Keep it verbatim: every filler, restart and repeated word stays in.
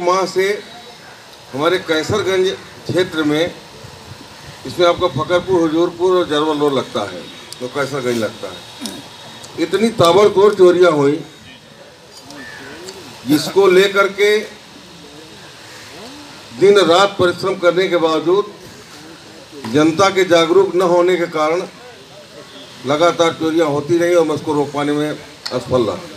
माह से हमारे कैसरगंज क्षेत्र में, इसमें आपका फकरपुर, हुजूरपुर और जरवल रोड लगता है, तो कैसरगंज लगता है, इतनी ताबड़तोड़ चोरियां हुई जिसको लेकर के दिन रात परिश्रम करने के बावजूद जनता के जागरूक न होने के कारण लगातार चोरियां होती रही और मैं उसको रोक पाने में असफल रहा।